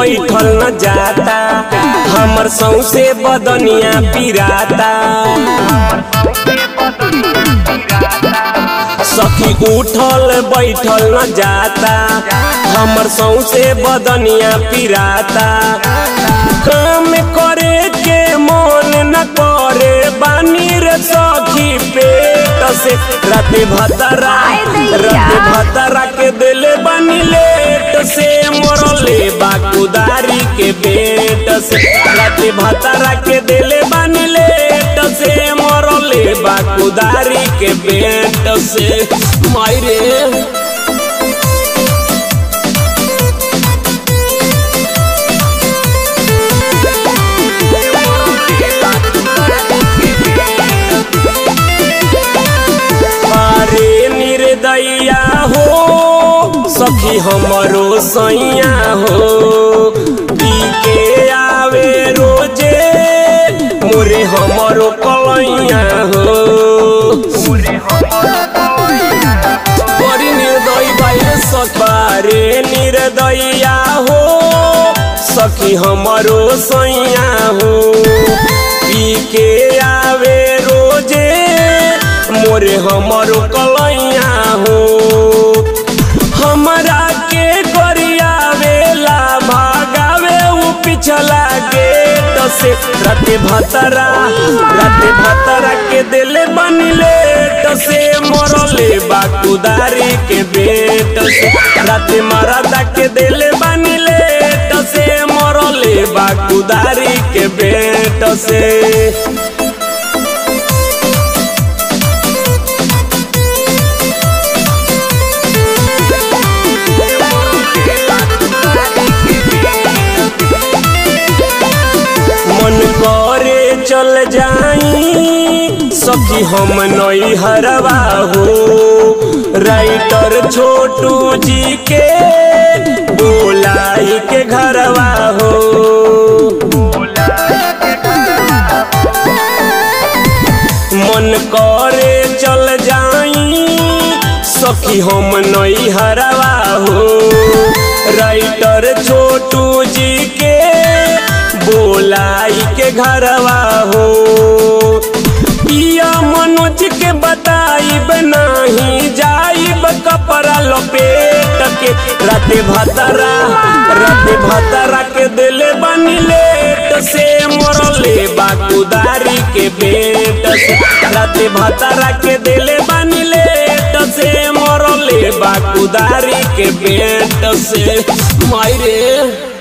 बैठल न जाता, हमर सौसे बदनिया पिराता। सखी उठल बैठल न जाता, हमर सौसे बदनिया पिराता। काम करे के मन न करे, बानी रे सखी पेट से। राते भतरा के दिले बानी लेट से, मरले बाकुदारी के पेट से। राते भतरा के दिले बानी लेट से, मरले बाकुदारी के पेट से। मायरे निर्दया हो सखी हमरो सैया हो, पी के आवे रोजे मोरे हमरो कलैया हो। बड़ी निर्दयी भाई सखी निर्दया हो सखी हमरो सैया हो, पी के आवे रोजे मोरे हमरो कलैया हो। हमरा के गरियावेला भागावे उ पिछला गेट से। राते भतरा के दिले बनी लेट से, मरले बाकुदारी के बेट से। राते मरदा के दिले बनी लेट से, मरले बाकुदारी के बेट से। मन करे चल जाई सखी हम नई हरवा हो, राइटर छोटू जी के बोलाई के घरवा हो। मन करे चल जाई सखी हम नई हरवा हो, राइटर छोटू जी के बोलाई के घरवा हो। पिया मनोज के बताइब नाही जाइब कपड़ा लपेट के। राते भतरा के दिले बनी लेट से, मरले बाकुदारी के बेट से। राते भतरा के दिले बनी लेट से, मरले बाकुदारी के बेट से। मायरे